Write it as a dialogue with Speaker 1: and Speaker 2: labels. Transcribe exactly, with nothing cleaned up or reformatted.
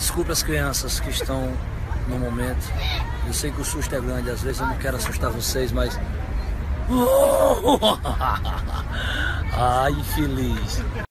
Speaker 1: Desculpe as crianças que estão no momento. Eu sei que o susto é grande, às vezes eu não quero assustar vocês, mas... Ai, infeliz.